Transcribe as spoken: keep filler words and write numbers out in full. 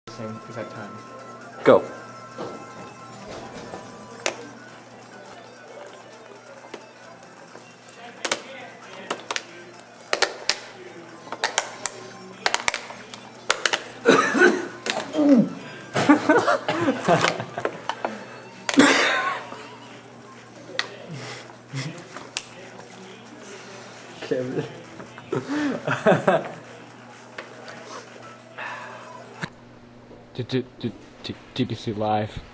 Same exact time. Go. Kevin. Did did did did you see live?